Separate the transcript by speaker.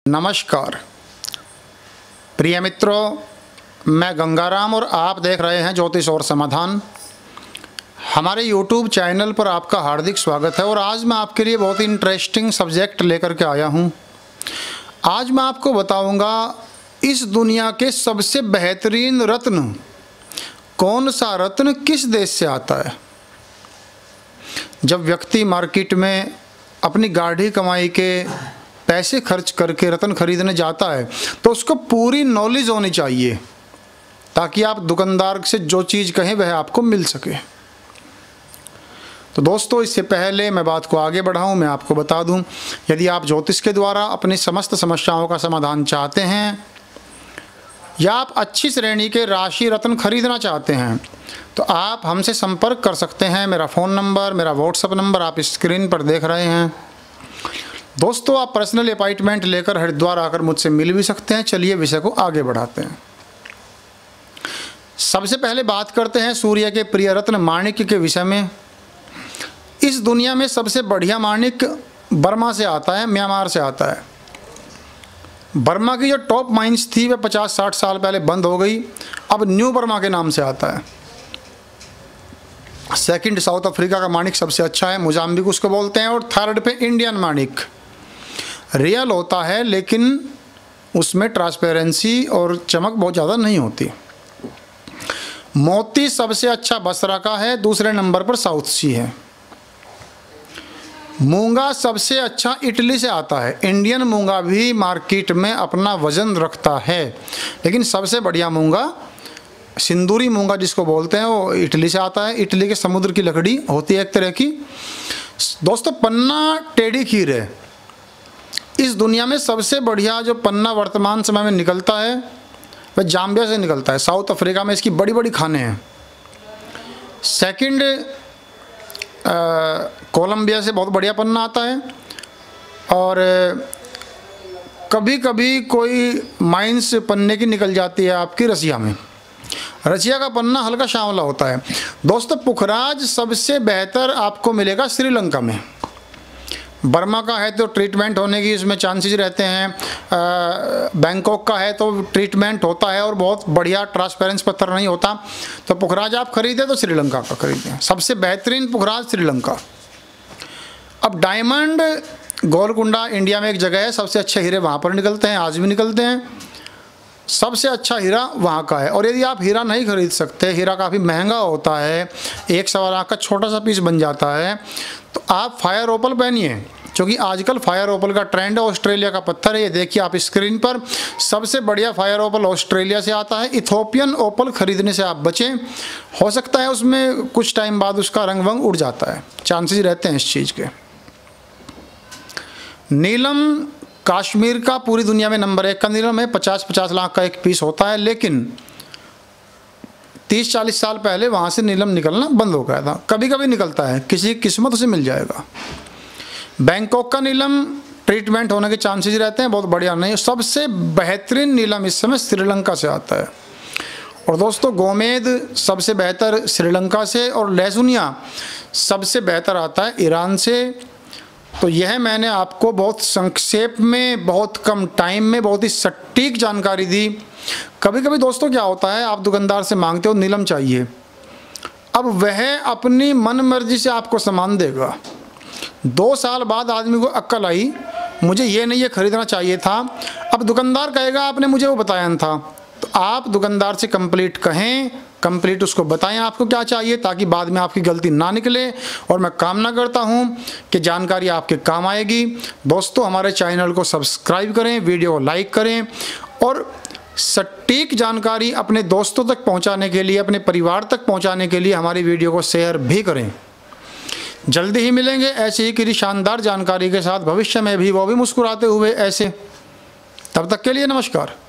Speaker 1: नमस्कार प्रिय मित्रों, मैं गंगाराम और आप देख रहे हैं ज्योतिष और समाधान। हमारे YouTube चैनल पर आपका हार्दिक स्वागत है। और आज मैं आपके लिए बहुत ही इंटरेस्टिंग सब्जेक्ट लेकर के आया हूं। आज मैं आपको बताऊंगा इस दुनिया के सबसे बेहतरीन रत्न, कौन सा रत्न किस देश से आता है। जब व्यक्ति मार्केट में अपनी गाढ़ी कमाई के पैसे खर्च करके रत्न खरीदने जाता है तो उसको पूरी नॉलेज होनी चाहिए ताकि आप दुकानदार से जो चीज़ कहें वह आपको मिल सके। तो दोस्तों, इससे पहले मैं बात को आगे बढ़ाऊं, मैं आपको बता दूं, यदि आप ज्योतिष के द्वारा अपनी समस्त समस्याओं का समाधान चाहते हैं या आप अच्छी श्रेणी के राशि रत्न खरीदना चाहते हैं तो आप हमसे संपर्क कर सकते हैं। मेरा फ़ोन नंबर, मेरा व्हाट्सएप नंबर आप स्क्रीन पर देख रहे हैं। दोस्तों, आप पर्सनल अपॉइंटमेंट लेकर हरिद्वार आकर मुझसे मिल भी सकते हैं। चलिए विषय को आगे बढ़ाते हैं। सबसे पहले बात करते हैं सूर्य के प्रिय रत्न माणिक्य के विषय में। इस दुनिया में सबसे बढ़िया माणिक्य बर्मा से आता है, म्यांमार से आता है। बर्मा की जो टॉप माइंस थी वह 50-60 साल पहले बंद हो गई, अब न्यू बर्मा के नाम से आता है। सेकंड साउथ अफ्रीका का माणिक सबसे अच्छा है, मोजाम्बिक उसको बोलते हैं। और थर्ड पे इंडियन माणिक रियल होता है लेकिन उसमें ट्रांसपेरेंसी और चमक बहुत ज़्यादा नहीं होती। मोती सबसे अच्छा बसरा का है, दूसरे नंबर पर साउथ सी है। मूंगा सबसे अच्छा इटली से आता है। इंडियन मूंगा भी मार्केट में अपना वजन रखता है लेकिन सबसे बढ़िया मूंगा, सिंदूरी मूंगा जिसको बोलते हैं, वो इटली से आता है। इटली के समुद्र की लकड़ी होती है एक तरह की। दोस्तों, पन्ना टेढ़ी खीर है। इस दुनिया में सबसे बढ़िया जो पन्ना वर्तमान समय में निकलता है वह जाम्बिया से निकलता है। साउथ अफ्रीका में इसकी बड़ी बड़ी खानें हैं। सेकंड कोलंबिया से बहुत बढ़िया पन्ना आता है। और कभी कभी कोई माइंस पन्ने की निकल जाती है आपकी रसिया में। रसिया का पन्ना हल्का सांवला होता है। दोस्तों, पुखराज सबसे बेहतर आपको मिलेगा श्रीलंका में। बर्मा का है तो ट्रीटमेंट होने की इसमें चांसेस रहते हैं। बैंकॉक का है तो ट्रीटमेंट होता है और बहुत बढ़िया ट्रांसपेरेंस पत्थर नहीं होता। तो पुखराज आप खरीदें तो श्रीलंका का खरीदें, सबसे बेहतरीन पुखराज श्रीलंका। अब डायमंड गोलकुंडा इंडिया में एक जगह है, सबसे अच्छे हीरे वहाँ पर निकलते हैं, आज भी निकलते हैं। सबसे अच्छा हीरा वहाँ का है। और यदि आप हीरा नहीं खरीद सकते, हीरा काफ़ी महंगा होता है, 1 सवा लाख का छोटा सा पीस बन जाता है, तो आप फायर ओपल पहनिए, क्योंकि आजकल फायर ओपल का ट्रेंड है। ऑस्ट्रेलिया का पत्थर है, ये देखिए आप स्क्रीन पर। सबसे बढ़िया फायर ओपल ऑस्ट्रेलिया से आता है। इथोपियन ओपल खरीदने से आप बचें, हो सकता है उसमें कुछ टाइम बाद उसका रंग वंग उड़ जाता है, चांसेस रहते हैं इस चीज़ के। नीलम कश्मीर का पूरी दुनिया में नंबर 1 का नीलम है। 50-50 लाख का एक पीस होता है, लेकिन 30-40 साल पहले वहाँ से नीलम निकलना बंद हो गया था। कभी कभी निकलता है, किसी किस्मत से मिल जाएगा। बैंकॉक का नीलम ट्रीटमेंट होने के चांसेस रहते हैं, बहुत बढ़िया नहीं। सबसे बेहतरीन नीलम इस समय श्रीलंका से आता है। और दोस्तों, गोमेद सबसे बेहतर श्रीलंका से, और लहसुनिया सबसे बेहतर आता है ईरान से। तो यह मैंने आपको बहुत संक्षेप में, बहुत कम टाइम में, बहुत ही सटीक जानकारी दी। कभी कभी दोस्तों क्या होता है, आप दुकानदार से मांगते हो नीलम चाहिए, अब वह अपनी मन मर्जी से आपको सामान देगा। 2 साल बाद आदमी को अक्ल आई, मुझे ये नहीं ये खरीदना चाहिए था। अब दुकानदार कहेगा आपने मुझे वो बताया था। तो आप दुकानदार से कंप्लीट कहें, कंप्लीट उसको बताएं आपको क्या चाहिए, ताकि बाद में आपकी गलती ना निकले। और मैं कामना करता हूं कि जानकारी आपके काम आएगी। दोस्तों, हमारे चैनल को सब्सक्राइब करें, वीडियो को लाइक करें, और सटीक जानकारी अपने दोस्तों तक पहुंचाने के लिए, अपने परिवार तक पहुंचाने के लिए हमारी वीडियो को शेयर भी करें। जल्दी ही मिलेंगे ऐसी ही किसी शानदार जानकारी के साथ, भविष्य में भी, वो भी मुस्कुराते हुए ऐसे। तब तक के लिए नमस्कार।